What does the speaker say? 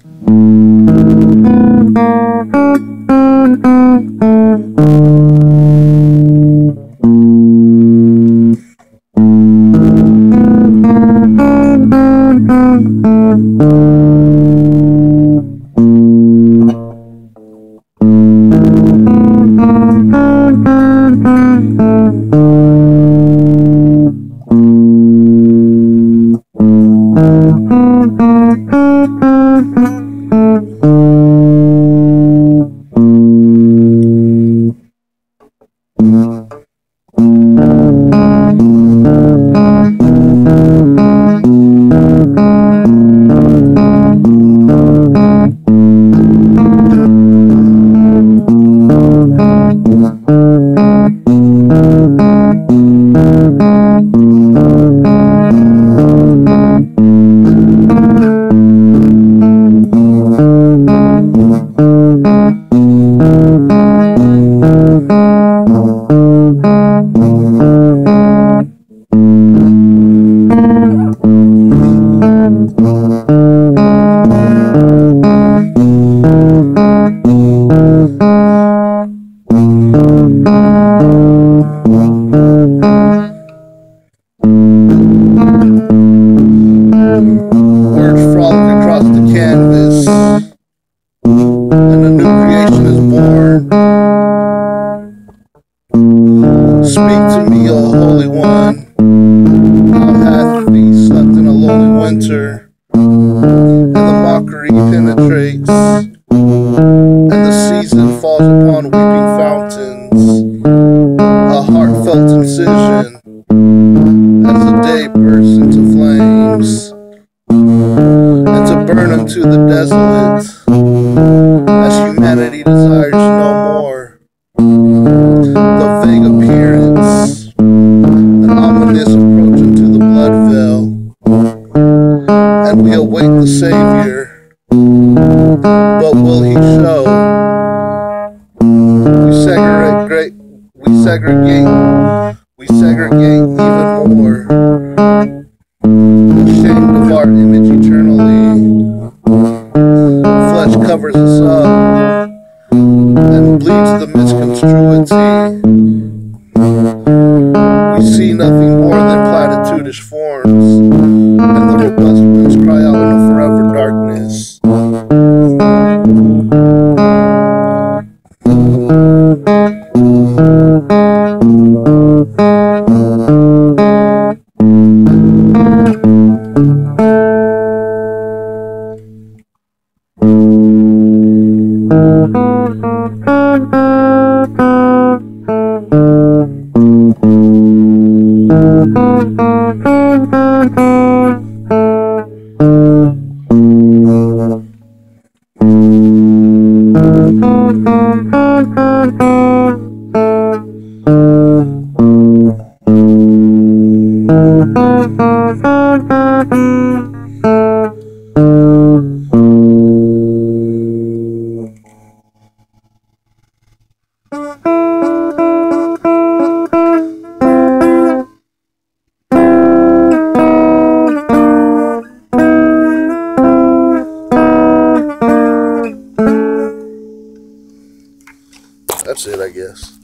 Words frolic across the canvas, and a new creation is born. Speak to me, O Holy One. How hath thee slept in a lonely winter, and the mockery penetrates, and the season falls upon weeping fountains, a heartfelt incision, as the day bursts into flames, and to burn unto the desolate, as humanity desires no more. The vague appearance, an ominous approach unto the blood veil, and we await the Savior, but will he show? We segregate even more, ashamed of our image eternally. Flesh covers us up and bleeds the misconstruity. We see nothing more than platitudish forms, and the robust winds cry out in a forever darkness. That's it, I guess.